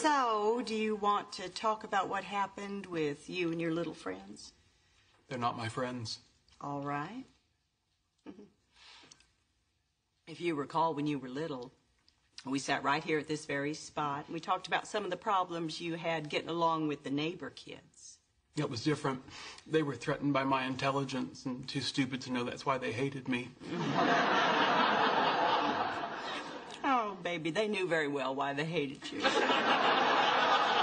So, do you want to talk about what happened with you and your little friends? They're not my friends. All right. If you recall, when you were little, we sat right here at this very spot, and we talked about some of the problems you had getting along with the neighbor kids. It was different. They were threatened by my intelligence and too stupid to know that's why they hated me. Oh, baby, they knew very well why they hated you.